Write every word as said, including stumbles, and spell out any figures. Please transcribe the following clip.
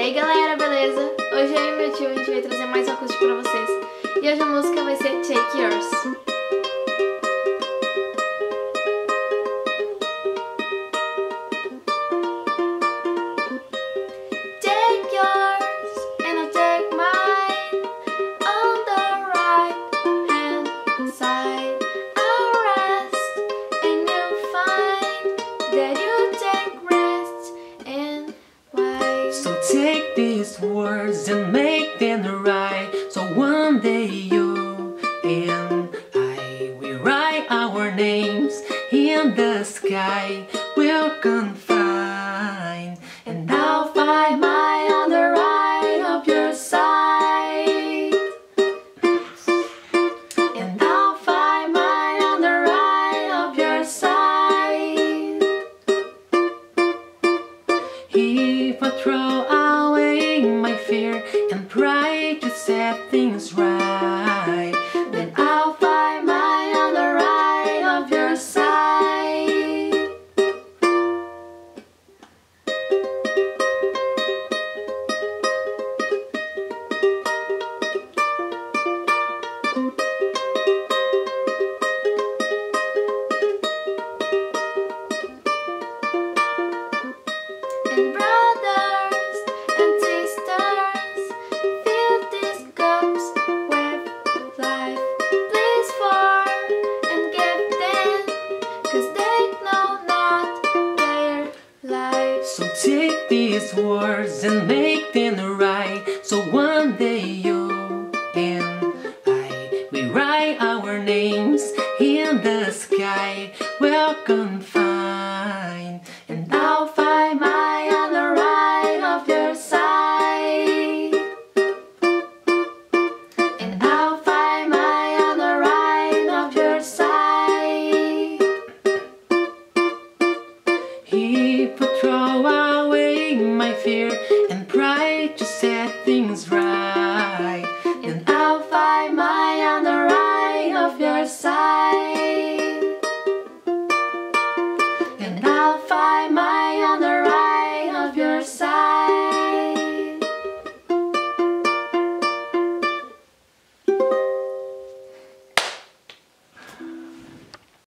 aí galera, beleza? Hoje eu e meu tio a gente vai trazer mais um acústico pra vocês. E hoje a música vai ser Take Yours. Take these words and make them right, so one day you and I will write our names in the sky. We'll confine, and I'll find my on the right of your side, and I'll find my on the right of your side. If I throw my fear and try to set things right, then I'll find my on the right of your side. And brothers and sisters, fill these cups with life. Please pour and give them, 'cause they know not their life. So take these words and make them right, so one day you and I will write our names in the sky. We'll confine, and I'll find my on the right of your side, and I'll find my on the right of your side. If I throw away my fear and try to set things right,